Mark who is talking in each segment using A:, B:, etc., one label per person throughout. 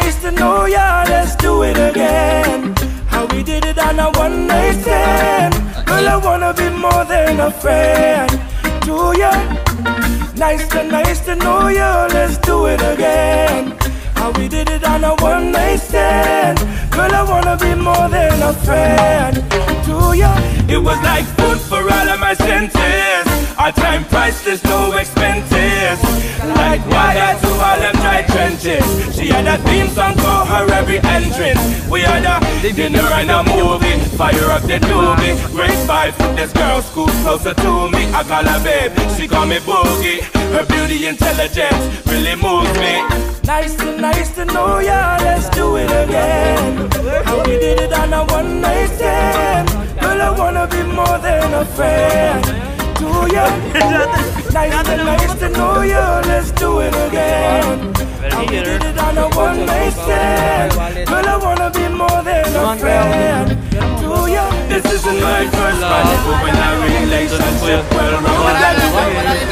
A: nice to know ya, let's do it again. How we did it on a one night stand. Girl, I wanna be more than a friend to ya. Nice to know ya, let's do it again. How we did it on a one night stand. Girl, I wanna be more than a friend to ya. It was like food for all of my senses. Our time priceless, no expenses. Like water to all them dry trenches. She had a theme song for her every entrance. We had a dinner and a movie. Fire up the doobie. Grade 5, this girl school closer to me. I call her babe, she call me Boogie. Her beauty intelligence really moves me. Nice to know ya, let's do it again. How we did it on a one night stand. Girl, I wanna be more than a friend to ya. Nice to know ya, let's do it again. How we did it on a one night stand. Girl, I wanna be more than a friend to ya. This isn't my first marriage, but when our relationship well rounded.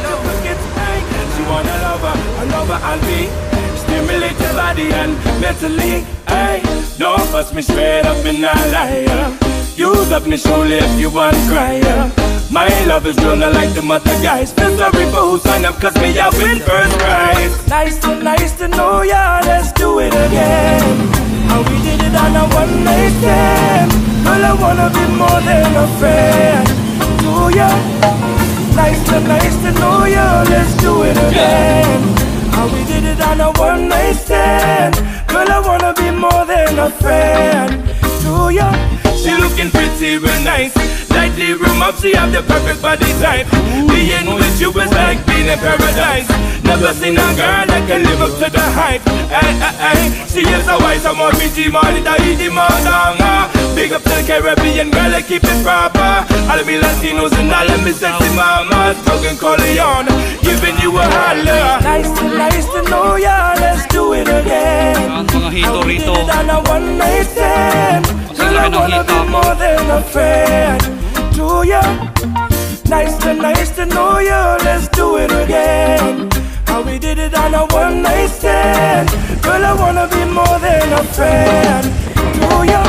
A: She wanna love her and me. Stimulate your body and mentally. Ay, don't fuss me straight up in a liar. Use up me shoulder if you want cry. My love is real, not like the other guys. Feel sorry for who sign up, cause me I win first prize. Nice to know ya, let's do it again. How we did it on a one night stand. Girl, I wanna be more than a friend to ya. Nice to know ya, let's do it again. How we did it on a one night stand. Girl, I wanna be more than a friend to ya. She looking pretty real nice. Lightly room up, she have the perfect body type. Being with you is like being in paradise. Never seen a girl that can live up to the hype. She is a wise, I'm more BG, more than easy, more than big up to the Caribbean girl, I keep it proper. All of me Latinos and all of me sexy mamas. Talking Corleone, giving you a holler. Nice to know ya, let's do it again. How we did it on a one night stand. Girl, I wanna be more than a friend to ya. Nice to know ya, let's do it again. How we did it on a one night stand. Girl, I wanna be more than a friend to ya.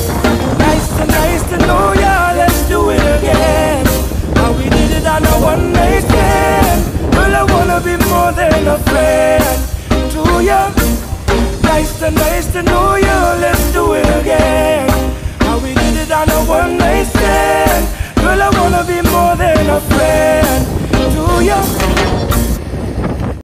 A: Nice to know ya, let's do it again. How we did it on a one night stand. Girl, I wanna be more than a friend to ya. Nice to know ya, let's do it again. How we did it on a one night stand. Girl, I wanna be more than a friend to ya.